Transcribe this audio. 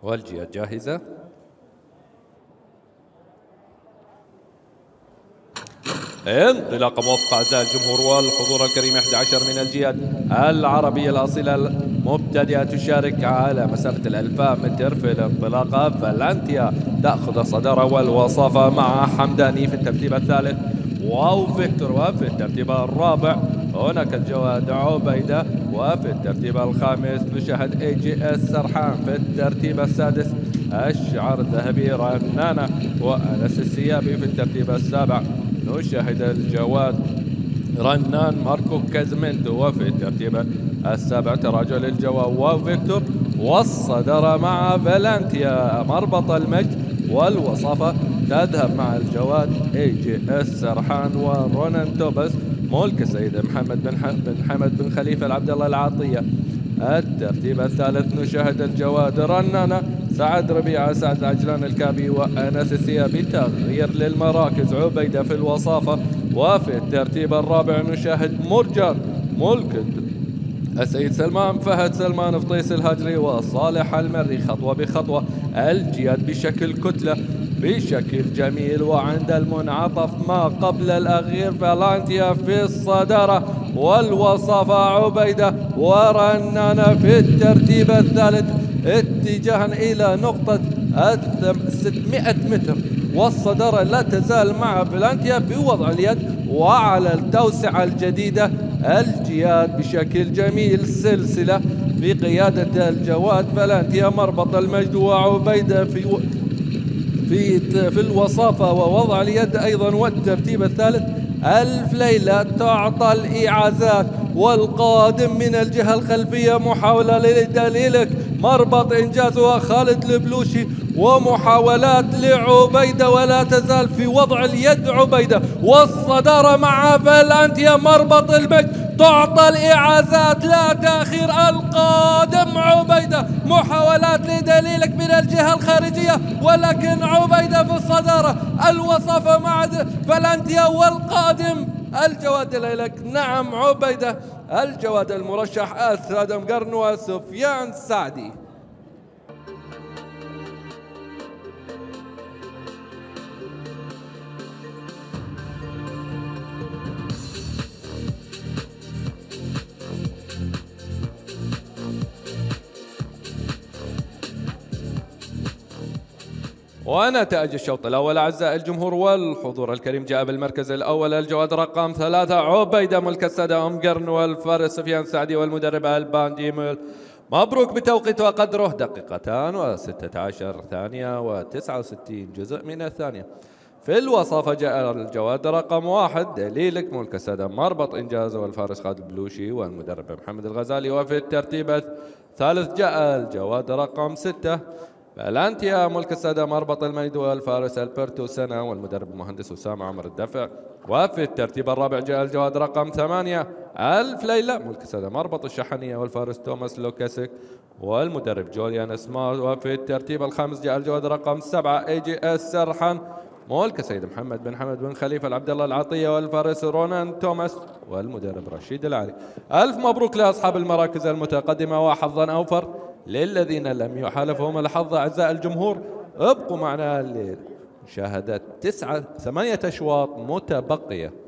والجياد جاهزة. انطلاقة موفقة أعزائي الجمهور والحضور الكريم. 11 من الجياد العربية الأصيلة المبتدئة تشارك على مسافة 1000 متر في الانطلاقة. فالانتيا تأخذ الصدارة والوصافة مع حمداني في الترتيب الثالث، واو فيكتور وفي الترتيب الرابع هناك الجواد عبيدة، وفي الترتيب الخامس نشاهد اي جي اس سرحان، في الترتيب السادس الشعر الذهبي رنانة، وأنس السيابي في الترتيب السابع نشاهد الجواد رنان ماركو كازمنتو، وفي الترتيب السابع تراجع الجواد وفيكتور، والصدارة مع فالنتيا مربط المجد، والوصافة تذهب مع الجواد اي جي اس سرحان ورونان توبس، ملك السيد محمد بن حمد بن خليفة العبد الله العاطية. الترتيب الثالث نشاهد الجواد رنانة، سعد ربيعة، سعد عجلان الكابي، وأنس السيابي. تغيير للمراكز، عبيدة في الوصافة، وفي الترتيب الرابع نشاهد مرجان ملك السيد سلمان فهد سلمان فطيس الهجري وصالح المري. خطوة بخطوة الجياد بشكل كتلة بشكل جميل، وعند المنعطف ما قبل الأخير فالنتيا في الصدارة، والوصافة عبيدة ورنانة في الترتيب الثالث اتجاها إلى نقطة 600 متر، والصدارة لا تزال مع فالنتيا بوضع اليد وعلى التوسعة الجديدة. الجياد بشكل جميل سلسلة بقيادة الجواد فالنتيا مربط المجد، وعبيدة في الوصافة ووضع اليد أيضا. والترتيب الثالث 1000 ليلة تعطى الإعازات، والقادم من الجهة الخلفية محاولة لدليلك مربط إنجازها خالد البلوشي، ومحاولات لعبيدة ولا تزال في وضع اليد عبيدة، والصدارة مع فالنتيا مربط المجد تعطى الإعازات لا تأخير. القادم عبيدة، محاولات لدليلك من الجهة الخارجية ولكن عبيدة في الصدارة، الوصافة مع فالنتيا، والقادم الجواد ليلك. نعم عبيدة الجواد المرشح آدم قرن وسفيان سعدي. ونتائج الشوط الأول أعزائي الجمهور والحضور الكريم. جاء بالمركز الأول الجواد رقم 3 عبيدة ملك السادة قرن، والفارس سفيان سعدي، والمدرب الباندي ميل. مبروك بتوقيت وقدره 2:16 و69 جزء من الثانية. في الوصافة جاء الجواد رقم 1 دليلك ملك السادة مربط إنجاز، والفارس خالد البلوشي، والمدرب محمد الغزالي. وفي الترتيب الثالث جاء الجواد رقم 6 فالنتيا ملك السادة مربط المجد، والفارس البرتو سنة، والمدرب المهندس أسامة عمر الدفع. وفي الترتيب الرابع جاء الجواد رقم 8 1000 ليلة ملك السادة مربط الشحنية، والفارس توماس لوكاسيك، والمدرب جوليان سمارت. وفي الترتيب الخامس جاء الجواد رقم 7 اي جي اس سرحان ملك السيد محمد بن حمد بن خليفة العبد الله العاطية، والفارس رونان توماس، والمدرب رشيد العلي. ألف مبروك لأصحاب المراكز المتقدمة وحظا أوفر للذين لم يحالفهم الحظ. أعزائي الجمهور ابقوا معنا لمشاهدة 8 أشواط متبقية.